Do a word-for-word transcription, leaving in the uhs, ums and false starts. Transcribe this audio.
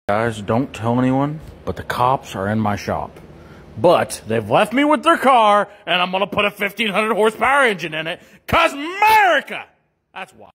Guys, don't tell anyone, but the cops are in my shop. But they've left me with their car, and I'm gonna put a fifteen hundred horsepower engine in it, cause America! That's why.